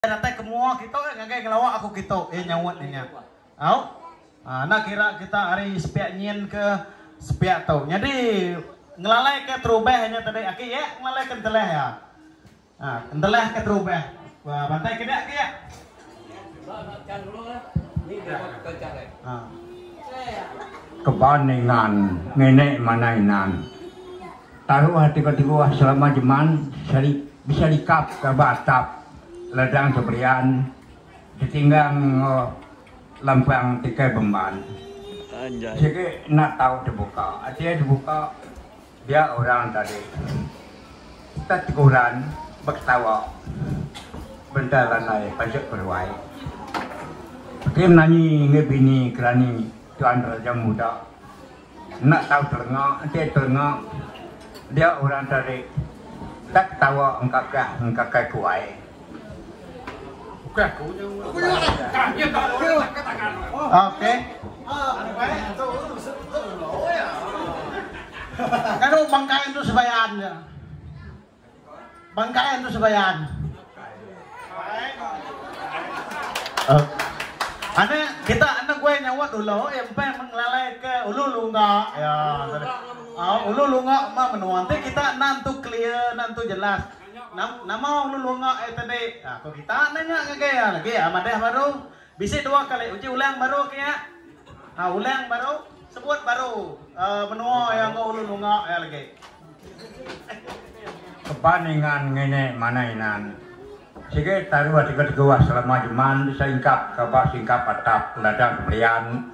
Nanti kemua kita ngagai ngelawak aku kita nyawat nya. Au? Nah kira kita hari sepiak nyin ke sepiak tau. Jadi ngelalai ke terubah hanya tadi aki ya ngelalai ke teleh ya. Nah, teleh ke terubah. Wah, bantai ke dak ya. Kebaningan nenek manainan. Taruh hati ketiga selama zaman bisa dikap ke batap. Ladang sebrian ditinggal lampang tikai beman. Jadi nak tahu dibuka, dia dibuka dia orang tadi. Kita teguran bertawa, bentalan naik pajak berwai. Dia nanya ngebini kerani tuan raja muda. Nak tahu terengah, dia terengah dia orang tadi. Tak tahu engkau kuai. Oke. Kan bangkain itu sebayan ya. Bangkain itu sebayan. Kita anak gue nyawat dulu, empe mengelalai ke ulu lunga ya. Ulu lunga mah menuanti kita nantu clear, nantu jelas. Nama ulu lunga tadi. Kok kita nanya ngegaya lagi ya, madah baru. Bisa dua kali uji ulang baru kaya. Ulang baru, sebut baru. Menua yang ulu lunga ya lagi. Kepaningan ngene manainan. Sige taruh tiga selama zaman singkap kabah singkap atap ladang pemberian.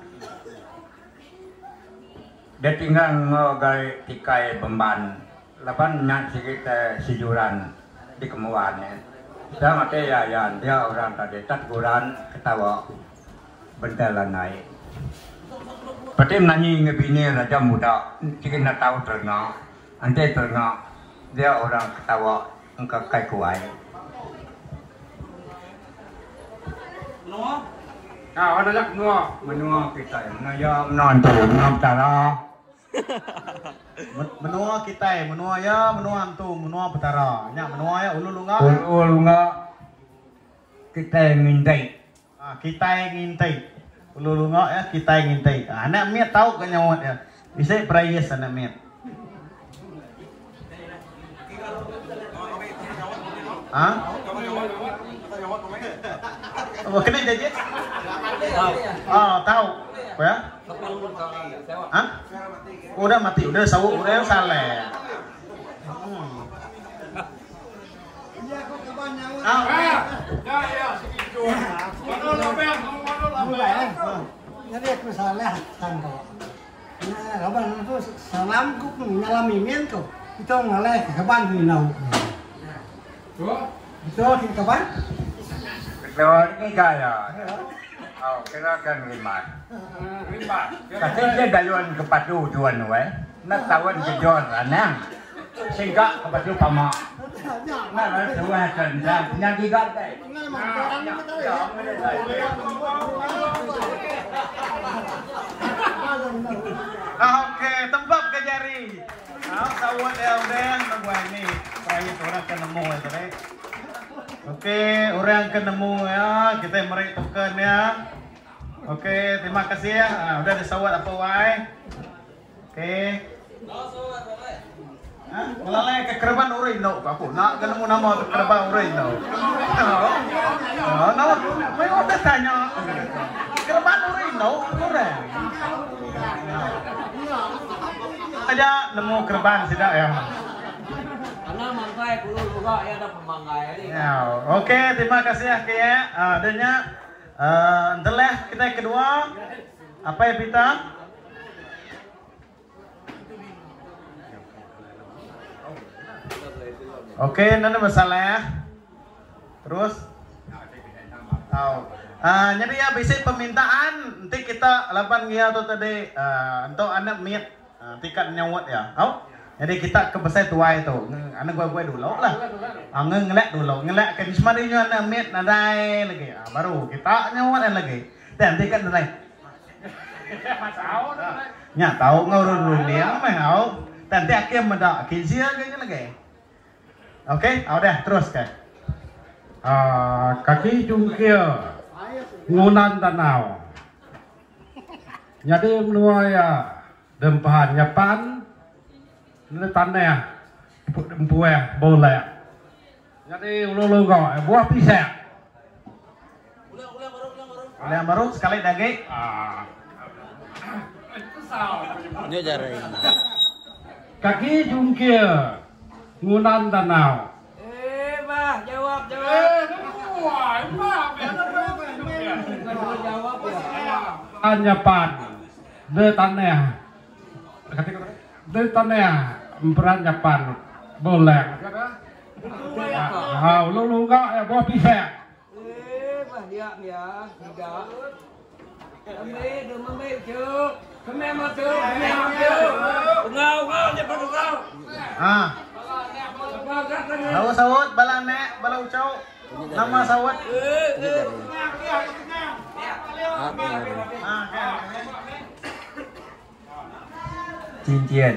Dia tinggal ngogai tikai beban. Lapan nyak sige sijuran di kemuannya. Saya mati yayan dia orang tadi teguran ketawa bentalan naik. Berarti nanyi ngebini raja muda sige nak tahu terengah. Ante terengah dia orang ketawa engkau kai kuai. Menua? Ada lak menua kita naya nonton tara. Menua kita menua ya, menua antu, menua betara. Nya menua ya ulu lunga. Ulu lunga kita ngintai. Kita ngintai. Ulu lunga ya kita ngintai. Anak miat tahu kan nyawat ya. Bisa prayes anak miat. Oh, kena jajet? Tahu. Ya? Udah mati, udah sawuk, udah saleh. Jadi aku salah tangkap. Nah, kapan itu salam kuk nyalamimin kok. Itu ngaleh kapan hinau. Itu kapan? Lewat ini kaya. Kira kan lima. Katanya dayuan kepadu tuan we. Nak tawan kejon anang. Sehingga kepadu pama. Nak dua kendang yang tiga teh. Oke, tembak ke jari. Sawat ya udah nunggu ini. Terakhir orang kenemu ya tadi. Oke, orang kenemu ya. Kita mereka ya. Oke, terima kasih ya. Udah disawat apa wae. Oke. Melalai ke kerban urin no, aku nak kenemu nama ke kerban urin no. Nama, mau udah tanya. Kerban urin no, orang. Aja nemu kerban sudah ya. Karena mangkai dulu juga ya ada pemangkai ini. Ya, oke, terima kasih ya Kia. Adanya nteleh kita yang kedua. Apa ya Pita? Oke, nanti masalah ya. Terus tahu. Jadi ya bisa permintaan nanti kita lapan dia tuh tadi untuk anak miat tiket nyawat ya. Tahu? Jadi kita ke besar tua itu, anak gue dulu lah, ngelak dulu, ngelak kan semuanya anak miat nadai lagi, baru kita nyawat lagi, dan tiket nadai. Nya tahu ngurus dulu dia, mau, dan tiap akhir mendak, kisia kayaknya lagi. Oke, udah terus kan. kaki jungkir ngunan tanau. Jadi menua ya dempahan nyapan tanah buah boleh. Jadi ulu buah pisang. Ulang baru sekali lagi. Ini jari. Kaki jungkir ngunan tanau. Bah, jawab. Jawab ya. Nyapan de tanah. De tanah emperan nyapan boleh. Ulu ya buah pisang. Bah, dia tidak. Kami cuk. Kami mau cuk. Ngau cepat ngau. Sawut balane balau cau. Nama sawut. Cincin.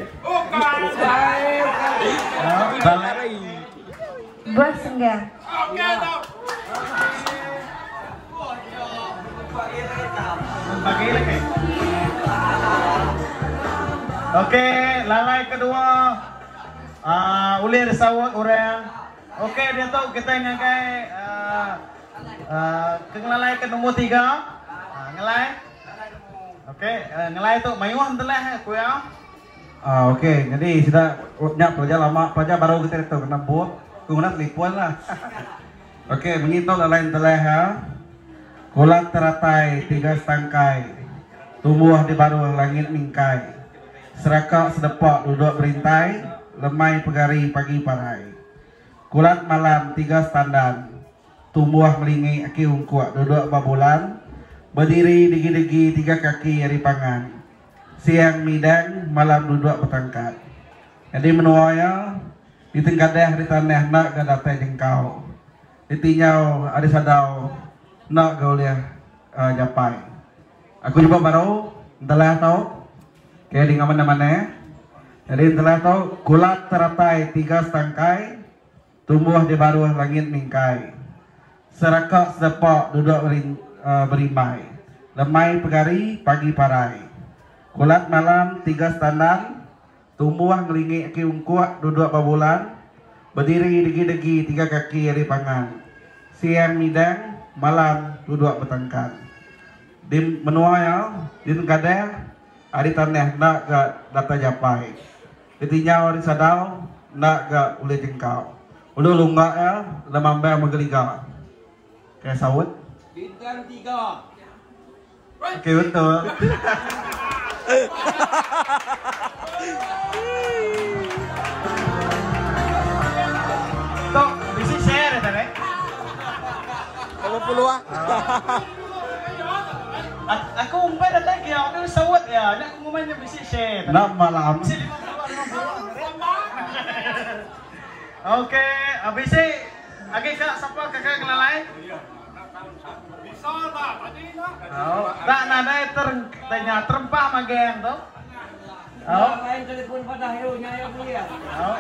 Buah senggang. Oke, lalai kedua. Ulir sawut orang. Oke, dia tahu kita ngakai kengelalai ke nomor 3. Ngelai. Oke, ngelai tu mayuan telah kuya. Oke, jadi sudah nyap saja lama, saja baru kita itu kena buat, kemudian lipuan lah. Oke, menyitu lalai telah ya. Kulat teratai 3 setangkai, tumbuh di baru langit mingkai. Serakak sedepak duduk berintai, lemai pegari pagi parai. Kulat malam 3 standan, tumbuh melingi aki ungkuak duduk babulan. Berdiri digi-digi 3 kaki dari pangan. Siang midang, malam duduk bertangkat. Jadi menuanya di tengkadah di tanah nak gadatai jengkau. Di tinyau ada sadau nak gauliah japai. Aku juga baru telah tahu kayak di mana-mana. Jadi telah tahu kulat teratai 3 setangkai, tumbuh di baru langit mingkai. Serakak sedepak duduk berimai, lemai pegari pagi parai. Kulat malam 3 standan, tumbuh ngelingi aki ungkuak duduk babulan. Berdiri degi-degi 3 kaki dari pangan. Siang midang, malam duduk bertangkat. Di menuanya di tengkadah ari tanah nak ke data japai. Di tinyau ari sadau nak ke ule jengkau. Ulu lunga ya lemambang menggeliga. Kayak sawut. Bintang 3. Oke betul. Tok, bisa share ya tadi? 80 ah. Aku umpet datang ke aku sawut ya. Nak ngumanya bisa share. Nak malam. Bisa 50. Oke, habis ini lagi kak siapa kakak kelalai? Bisa tak tadi lah. Oh, tak nada tanya terempah magen tu. Oh, Lain telepon pada hero-nya ya kuliah. oh.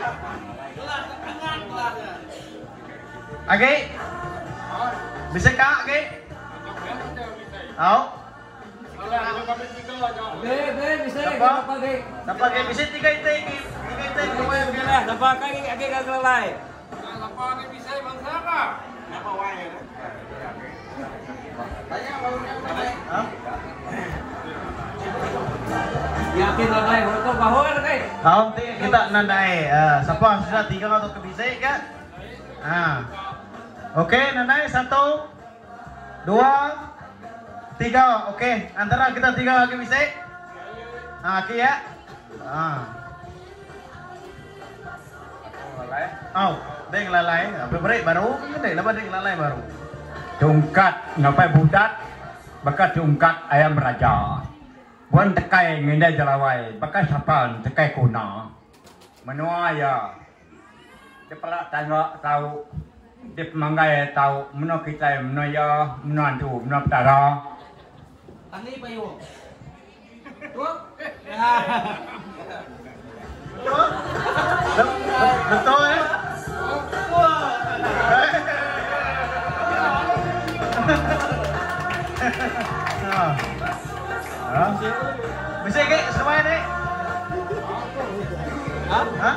Agi, bisa kak Agi? Oh. Bisa Apa? pakai. Dapat Agi bisa 3 itik. 3 itik lumayan Lah, dapat kaki agak kelelai. Yakin lelai, foto bahu lelai. Tahun kita nandai. Siapa sudah 3 atau kebisik kan? Oke, nandai 1, 2, 3. Oke, antara kita 3 lagi bisik. Oke ya. Oh, deng lalai. Beberik baru, deng apa deng lalai baru. Cungkat ngapai budat, bekas cungkat ayam raja. Buan tekai ngindai jelawai, bekas sapan tekai kuna. Menua ya. Dia pelak tengok tahu, dia pemanggai tahu, menua kita menua ya, menua tu, menua petara. Ani payu. Tuh. Betul ya? Bisa ke semuanya nih? Hah?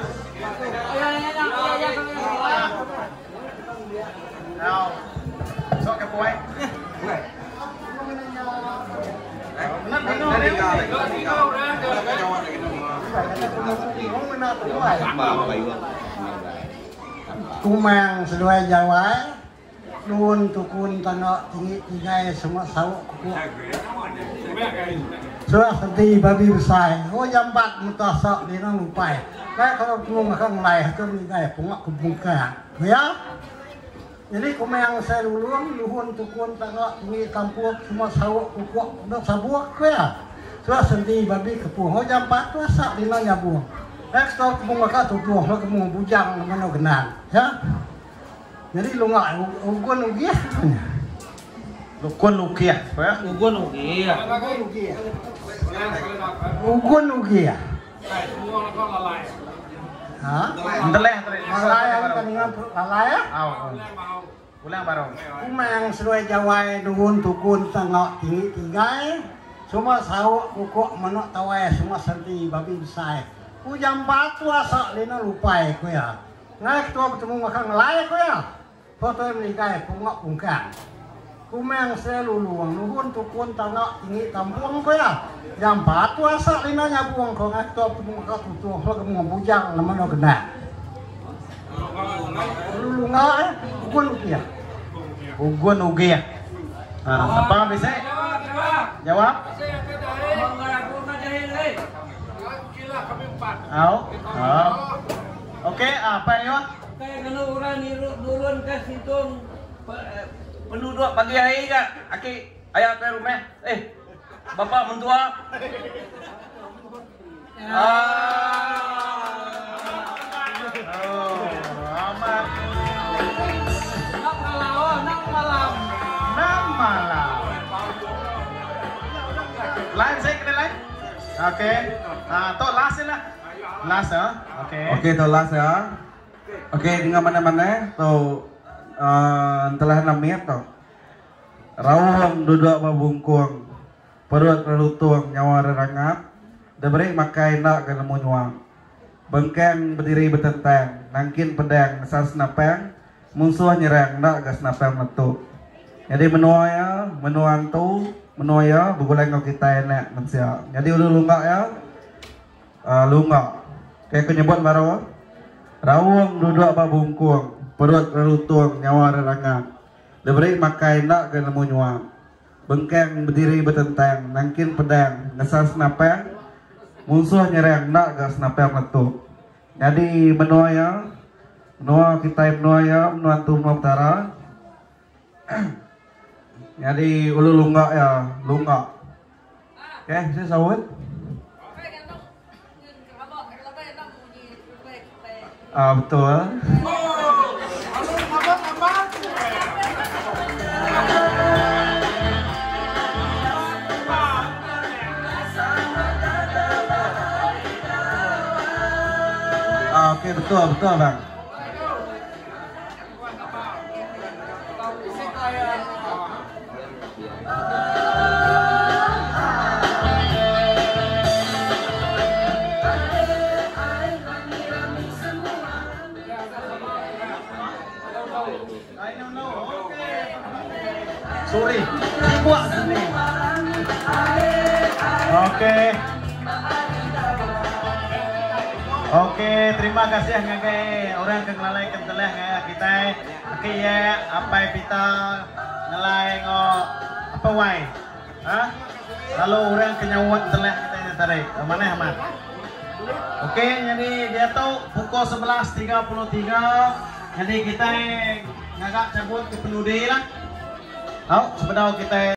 Nào, sok ke puai. Kumang sesuai Jawa, nun tukun tanok tinggi tigai semua sawuk kuku. Sudah seperti babi besar, oh jambat mutasok di nang lupai. Kayak kalau tunggu makan mulai itu tigai pungak kubungka, ya. Jadi kumang saya luluang, luhun tukun tanok tinggi kampung semua sawuk kuku, udah sabuak ya. Sudah seperti babi kepung, oh jambat tuasak di nang nyabung. Ekstol kebun maka tutuh, lo kebun bujang mana kenal, ya. Jadi lu nggak ugun ugiah, Lukun lukiah, ya? Ugun ugia. ugun ugiah. Hah? Enteleh, Malaya kan dengan malaya? Ulang baru. Kumang sesuai Jawa duhun tukun tengok tinggi tigai, semua sawuk kukuk menok tawai semua senti babi besar. Ujang batu asal lina lupai ko ya. Ngai tua bertemu makan ngelai ko ya. Foto yang menikai pungak pungkang. Kumeng seluluang nuhun tukun tanah tinggi kampung ko ya. Jang batu asal lina nyabuang ko ngai tua bertemu makan tutuh lo kemu bujang nama no kena. Lulu ngai ugun ugia. Ugun ugiah. Apa bisa? Jawab. Oke, apa ya? Kayak kalau orang nurun ke situ penduduk pagi hari ya, aki ayah ke rumah, bapak mentua. Amat. Enam malam. Lain saya kena lain. Oke. Toh last lah. Last ya. Oke. Oke, to last ya. Oke, dengan mana-mana to telah namanya to. Rawang duduk babungkung. Perut relutung nyawa rerangap. Debrik makai nak kena munyuang. Bengkeng berdiri bertentang, nangkin pedang asal senapang. Musuh nyerang nak gas senapang metu. Jadi menuan tu, menuaya bergulai kau kita enak manusia. Jadi ulu lunggak ya. Lunggak. Kayak kenyebut baru. Rawang duduk babungkung, perut relutung nyawa rerangap. Debrik makai nak kena munyuang. Bengkeng berdiri bertentang, nangkin pedang asal senapang. Musuh nyerang nak gas senapang metu. Jadi menua kita menua tu utara. Jadi ulu lunggak ya, lunggak. Oke, saya sawit. Betul. Oke, betul bang. Sorry, buat sini. Oke, terima kasih ngagai orang yang ngelai kentelah ngagai kita. Oke ya, apa kita ngelai apa wai? Lalu orang kenyawat telah kita tarik. Mana aman? Oke, jadi dia tahu pukul 11.33. Jadi kita ngagak cabut ke penudi lah. Tahu sebenarnya kita